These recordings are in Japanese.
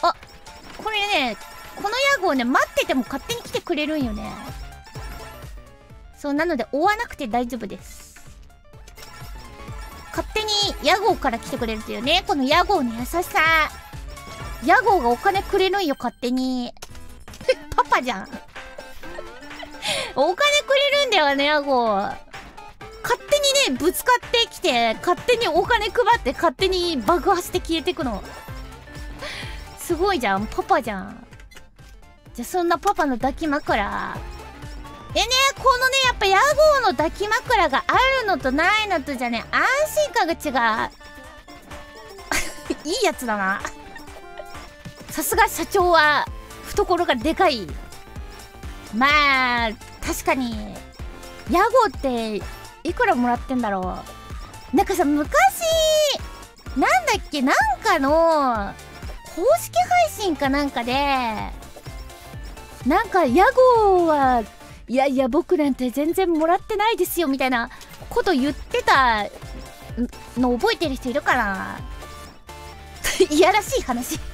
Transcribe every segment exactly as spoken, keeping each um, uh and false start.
あ、これね、このヤゴをね、待ってても勝手に来てくれるんよね。そう、なので追わなくて大丈夫です。勝手にヤゴから来てくれるというね、このヤゴの優しさ。ヤゴがお金くれるんよ、勝手に。パパじゃん。お金くれるんだよね、ヤゴ。勝手にね、ぶつかってきて、勝手にお金配って、勝手に爆破して消えてくの。すごいじゃん、パパじゃん。じゃあそんなパパの抱き枕。でね、このね、やっぱヤゴの抱き枕があるのとないのとじゃね、安心感が違う。いいやつだな。さすが社長は、懐がでかい。まあ、確かに、ヤゴって、いくらもらってんだろう。なんかさ、昔、なんだっけ、なんかの、公式配信かなんかで、なんか、ヤゴは、いやいや、僕なんて全然もらってないですよ、みたいなこと言ってたの覚えてる人いるかな。いやらしい話。い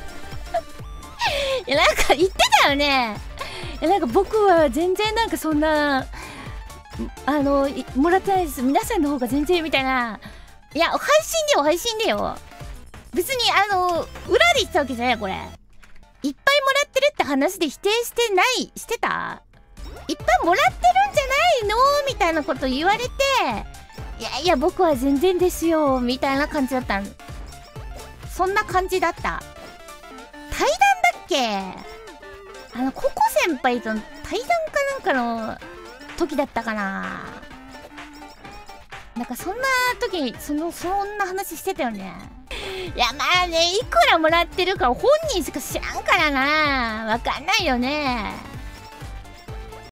や、なんか言ってたよね。いや、なんか僕は全然なんかそんな、あの、もらってないです。皆さんの方が全然みたいな。いや、配信でよ、配信でよ。別に、あの、裏で言ってたわけじゃないこれ。いっぱいもらってるって話で否定してない、してた？いっぱいもらってるんじゃないのみたいなこと言われて、いやいや、僕は全然ですよ、みたいな感じだったの。そんな感じだった。対談だっけ？あの、ココ先輩との対談かなんかの時だったかな。なんかそんな時に、その、そんな話してたよね。いや、まあね、いくらもらってるか本人しか知らんからな。わかんないよね。